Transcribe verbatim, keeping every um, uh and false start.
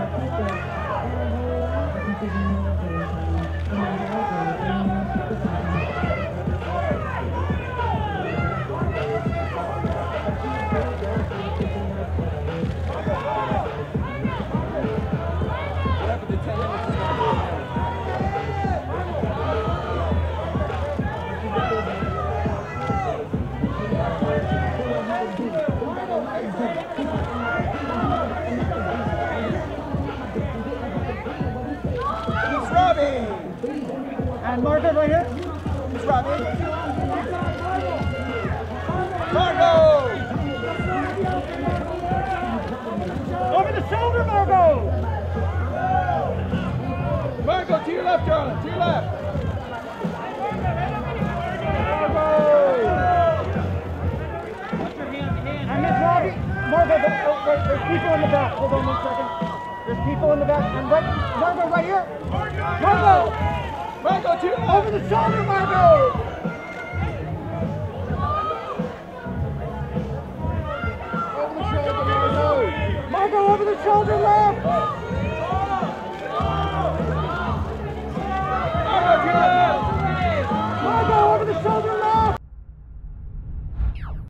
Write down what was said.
And Margot right here. Miss Robbie. Margot! Over the shoulder, Margot! Margot, to your left, Charlotte, to your left. Margot! And Miss Robbie, Margot, oh, wait, there's people in the back. Hold on one second. There's people in the back. And right, Margot right here. Margot! Margot, to your left. Over the shoulder, Margot! Over the shoulder, Margot! Margot, over the shoulder, left!